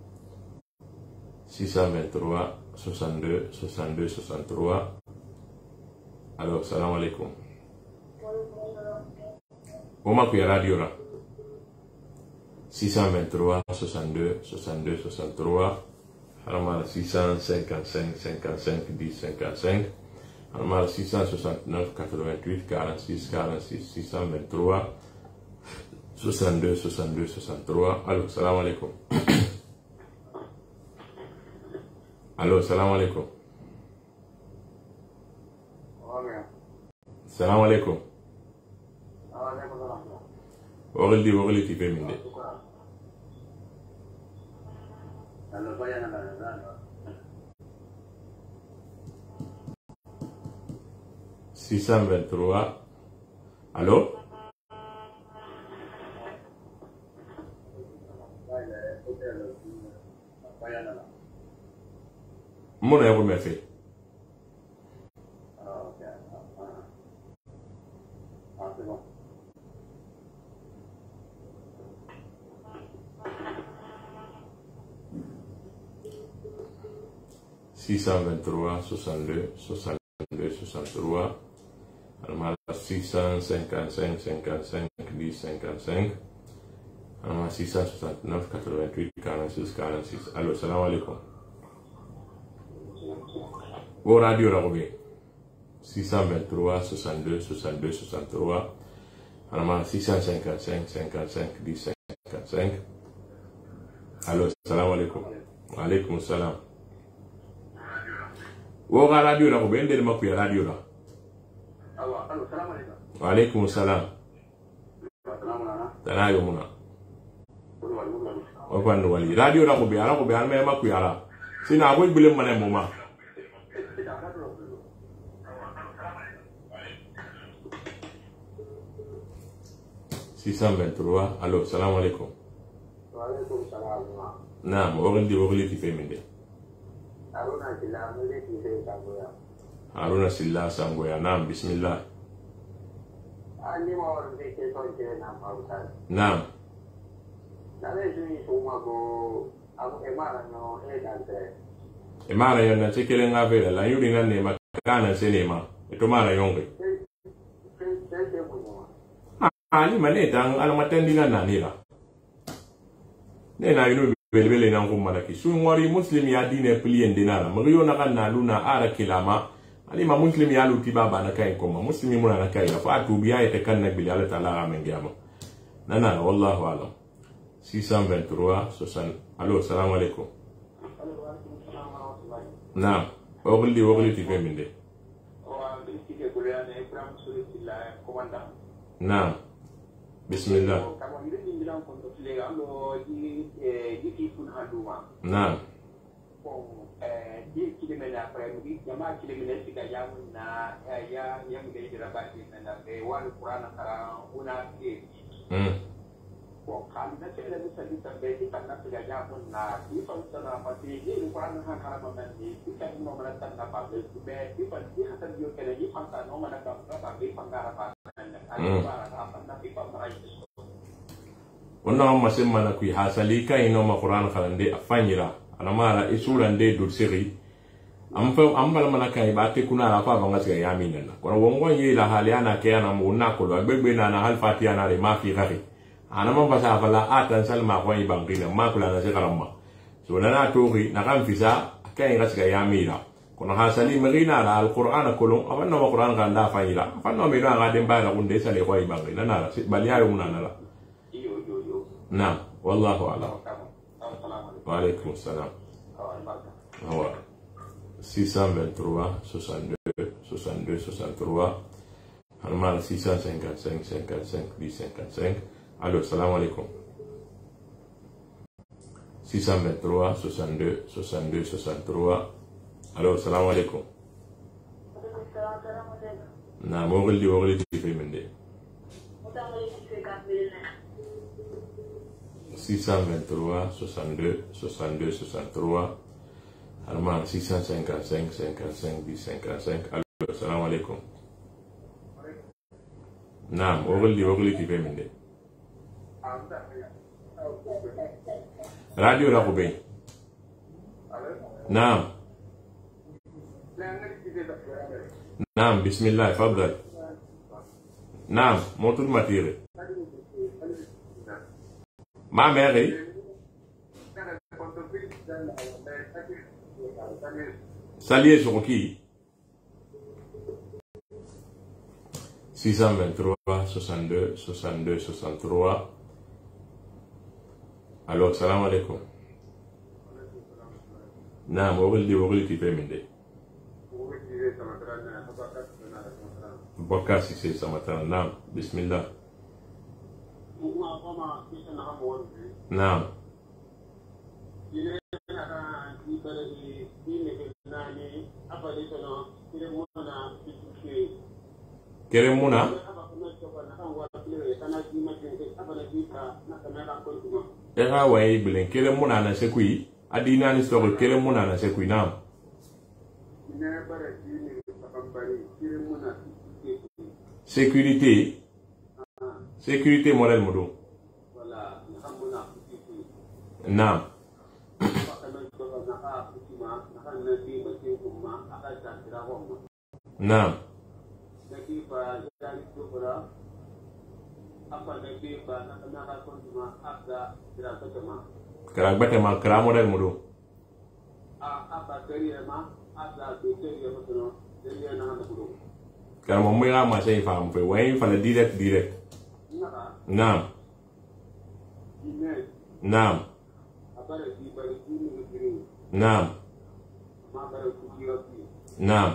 six cent vingt-trois soixante-deux soixante-deux soixante-trois. Alors, salam alaikum. Oma kuya radio la six cent vingt-trois soixante-deux soixante-deux soixante-trois. Harama six cent cinquante-cinq cinquante-cinq dix cinquante-cinq. Harama six cent soixante-neuf quatre-vingt-huit quarante-six quarante-six six cent vingt-trois soixante-deux soixante-deux soixante-trois. Alors, salam alaikum. Allô, salam alaikum. Salam alaikum. Wogli wogli tipe minde. six cent vingt-trois. Allô? Mon est vous fait. six cent vingt-trois soixante-deux soixante-deux soixante-trois. Alors, six cent cinquante-cinq cinquante-cinq dix cinquante-cinq. Alors, six cent soixante-neuf quatre-vingt-huit quarante-six quarante-six. Allô, salam alaikum. Au radio Ragobi six cent vingt-trois soixante-deux soixante-deux soixante-trois. Alors, six cent cinquante-cinq cinquante-cinq dix cinquante-cinq. Allô, salam alaikum. Wa alaikum salam. Au radio Ragobi, endel makuya radio la. Allô, salam alaikum. Wa alaikum salam. Tanayo muna. Wakwandu wali. Radio Ragobi, Ragobi, alme makuya la. Sina aboy bilem mané moma. six cent vingt-trois. Allô, salam alaikum. Wa alaikum salam. Naam, wogli wogli tipe minde. Haruna Silla mule tipe Sangoya. Haruna Silla Sangoya. Naam, bismillah. Ani ma waru de ke so ke na pausa. Naam. Dale juni suma go abu emara no e dante. Emara yonna chekele ngavela la yuri na nema kana senema. Eto mara yonge. Ali maneta ala matendinga nanira. Nena yinu belbele na ngumala ki su ngori muslim ya dine plien dinara. Mariyo na kana luna ara kilama. Ali ma muslim ya luti baba na kai koma. Muslim muna na kai fa tubiya ite kanna bil ala taala amengiyama. Nana wallahu alam. six cent vingt-trois soixante. Allô, salam alaikum. Naam. Wogli wogli tipe minde. Naam. Bismillah. Naam. Hmm. Wannan masin mana ku hasali kai no ma Qur'an khalande afanyira anamara isura nde dursiri amfa ambala mana kai ba te kuna la fa banga siga yamina na kono wongo yela hali ana ke ana mu na ko gbegbe na na hal fatiha na re ma fi ghafi anama basa fala atan salma ko ibangina ma kula na sigaramma so na tori na kan fisa kai ga siga yamina kono hasali marina la alquran kolon abanna ma Qur'an kan da fanyira fanno me na ga dem ba ga unde sale ko ibangina na bali ayo munana la. نعم والله أعلم. وعليكم السلام. هو six cent vingt-trois soixante-deux soixante-deux soixante-trois. Normal six cent cinquante-cinq cinquante-cinq dix cinquante-cinq. Allô, salam alaikum. six cent vingt-trois soixante-deux soixante-deux soixante-trois. Allô, salam alaikum. نعم وغلي وغلي في من دي. six cent vingt-trois soixante-deux soixante-deux soixante-trois. Arman six cent cinquante-cinq cinquante-cinq dix cinquante-cinq. Allô, salam alaikum. Naam, wogli wogli tipe min de. Radio Ragobi. نعم نعم بسم الله تفضل. نعم موتور ماتيري ما ميري ساليه سوكي six cent vingt-trois soixante-deux soixante-deux soixante-trois. Alors salam alaikum. Naam wogol di wogol ki peminde Bokka Cissé Samatana. Naam bismillah. Naam kere muna era way bilen kere muna na sekui adina ni soro kere muna na sekui. Naam sécurité sécurité modèle modo. Naam naam kera bete ma kera model mudo kera mo mira ma sei fam fe way fa le direct direct. Naam naam naam naam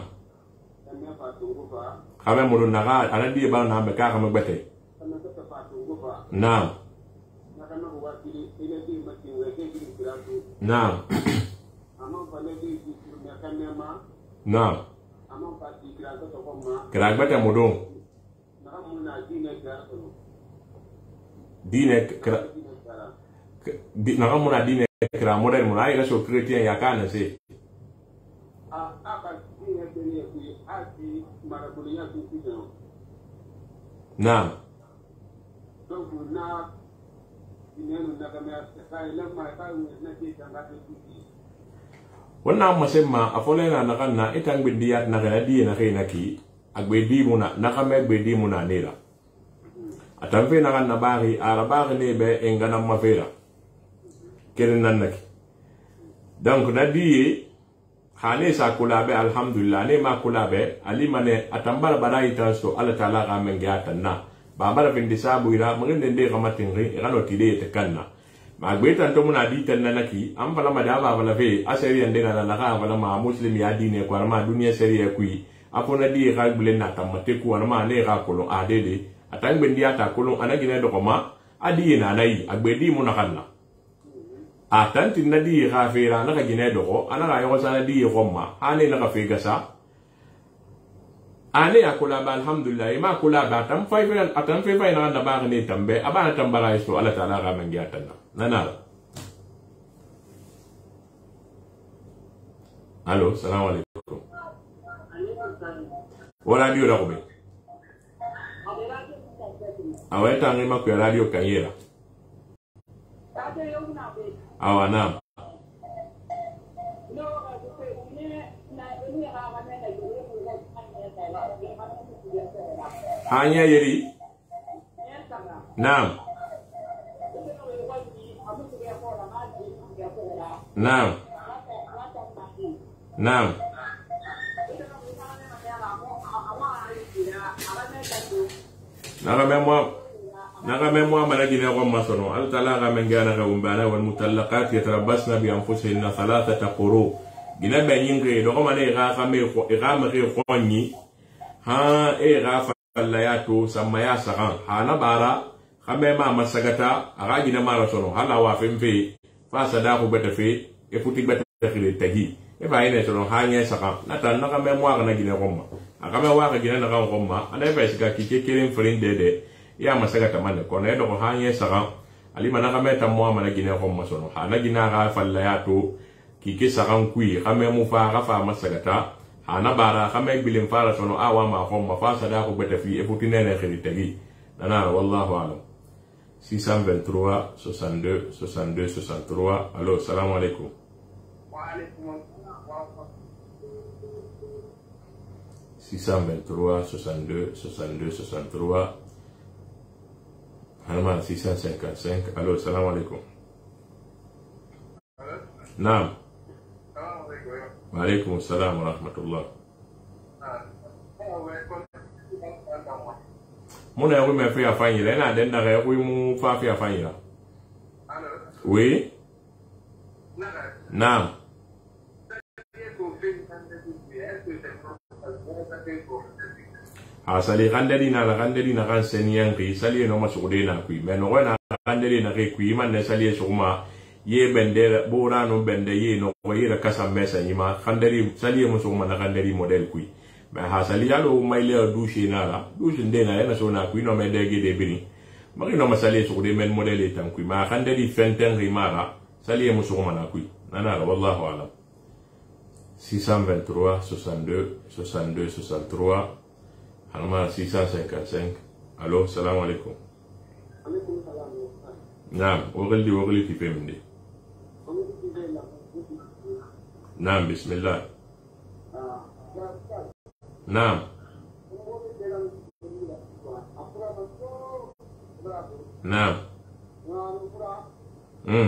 kame mudo naga ana di ba na be ka kame bete. Naam naam naam kera bete mudo dine kera di naga muna dine kera model muna ay so chrétien ya kana se naam wannan masemma afolena na kanna itang bindiyat na kana di na kay naki agbedi muna nakame gbedi muna nila atampe na kanna bari arabari ne be engana mafera kelen nan naki donc na di khane sa kulabe alhamdulillah ne ma kulabe ali mane atambara barai tanso ala taala ga mengiata na babara bindi sabu ira mangende de kamatinri irano tide te kanna ma gbeta to muna di tan nanaki am bala madaba bala fe aseri ande na na ka bala ma muslim ya dine ko ma dunia seri ya kui apona di ga gbele na tamate ku ma ne ga kolon adede atang bendi ata kolon anagine do koma adi na nai agbedi muna kanna atanti na di ga fe ra na ga gine do ko ana ga yo sana di ko ma ane na ka fe gasa ane akula ba alhamdulillah ma kula ba tam fay be atam fe fay na da ba ne tambe abana tambara iso Allah taala ga mengiata na nana. Allo salam alaikum wa radio la ko be awe tangi ma ko radio kanyera awa na hanya yeri. Naam naam naam naga memwa naga memwa marajina ko masono al talaga mengana ga umbana wal mutallaqat yatarabbasna bi anfusihinna thalathata quru gina be nyingre do ko mane ga ga me ko ga ma ke khonni ha e ga fallayato samaya sagan hana bara kame ma masagata aga gina mara sono hala wa femfe fa sada ko beta fe e futi beta khire tagi e ba ine sono hanya saka nata na kame mo aga na gina komma aga me wa ga gina na komma ana be sika kike kirin friend dede ya masagata mane ko ne do ko hanya saka ali mana kame ta mo ma na gina komma sono hana gina ga fallayato kike sakan kui kame mu fa ga fa masagata hana bara kame bilim fara sono awa ma komma fa sada ko beta fi e futi nene khire tagi nana wallahu alam. six cent vingt-trois soixante-deux soixante-deux soixante-trois. Allô, salam alaikum. Wa alaikum six cent vingt-trois soixante-deux soixante-deux soixante-trois Hanama six cent cinquante-cinq. Allô, salam alaikum. Naam. Wa alaikum salam wa rahmatullah. Muna ya me fi afanyi la na den da ga ku mu fa fi afanyi la. Oui. Naam. Asali kandari na la kandari na kan seniyan ki sali no masude na ku me no na kandari na ke ku man na sali suma ye bende bora no bende ye no ko ira kasa mesa nyima kandari sali mo suma na kandari model ku me ha sali yalo maile douche na la douche ndena yana so na ku no me de ge de bini mari no masali sude men model etan ku ma kandari fenten rimara sali mo suma na ku nana wallahu alam. Six cent vingt-trois soixante-deux soixante-deux soixante-trois Hanama six cent cinquante-cinq. Allô, salam alaikum. Naam, wogli wogli fi femde. Naam, bismillah. Naam. Naam. Hmm.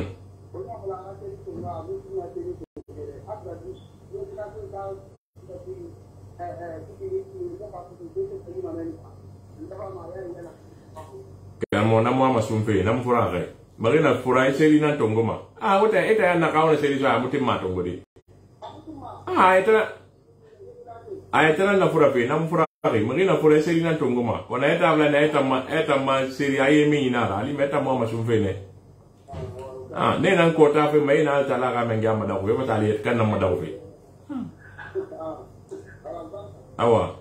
Kamo na mwa masumfe na mfura kai magina fura iseli na tongoma ah uta eta ya nakaona seli za mutima tongodi ah eta ah eta na fura pe na mfura kai magina fura iseli na tongoma wana eta abla na eta ma eta ma seli ayemi na la ali meta mwa masumfe ne ah ne nan kota fe mai na ta la ka menga ma da ko ba ta li kan na ma da ko fe awa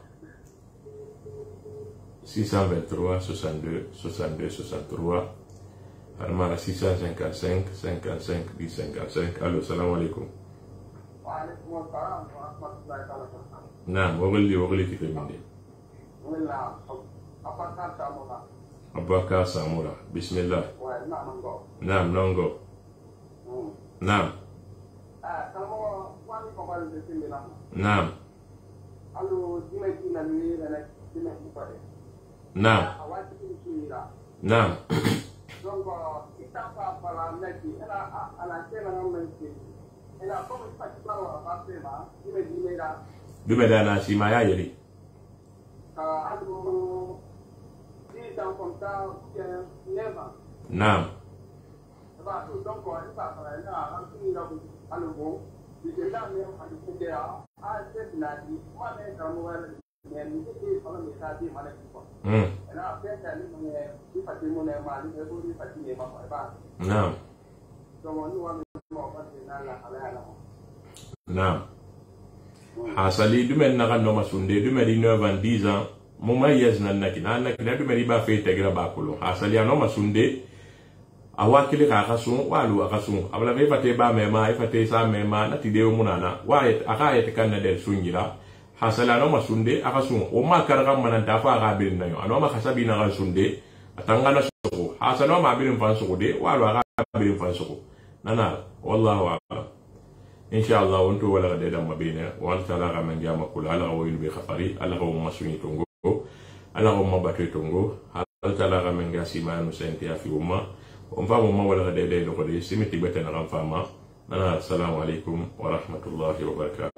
six cent vingt-trois soixante-deux soixante-deux soixante-trois Hanama six cent cinquante-cinq cinquante-cinq dix cinquante-cinq. Allô, salam alaikum. Wa alaikum assalam wa rahmatullahi wa barakatuh. Naam, wogli wogli fi femde. Wala Abakar Samura. Abakar Samura. Bismillah. Wa na nango. Naam, nongo. Naam. Ah, kamo wani ko ba de simila. Naam. Allo dime dina ni na dime ko pare. Naam. Awati ni simila. Naam. Donc ita pa para meki ela ala tena na meki. Ela ko pa pa wa sema dime dime la. Dume da na sima ya yeri. Ah, allo di dans contact never. Naam. Ba tu donc ko ita para na an ni la allo bo. Di la me ha di ke a a se na di ma ne ka mo wa ne ni ke ko me ta di ma ne ko. Mm. Na pe ta ni me di pa ti mo ne ma ni e bo di pa ti ne ma ba. Naam. Donc ni wa me mo ba ti na la ala ala. Naam. Hasali dume na kan no masunde dume di neuf ans dix ans mo ma yes na na kina na kina dume di ba fe tegra ba kulo hasali no masunde awakile ka kasun walu akasun abla be fate ba mema e fate sa mema na tideo munana wa aka yete kan na del sungira hasala no masunde akasun o ma karga manan ta fa ga bin nayo ano ma hasabi na sunde atanga na soko hasala ma bin fan soko de walu aka bin fan soko nana wallahu a'lam. Inshallah wonto wala de dam mabina wa ta'ala ga man jama kul ala wa yin bi khafari ala ga ma sunni tongo ala ga ma batwe tongo ala ta'ala ga man gasima no senti afi umma on va mo wala de de ko de simiti betena ram fama nana assalamu alaikum wa rahmatullahi wa barakatuh.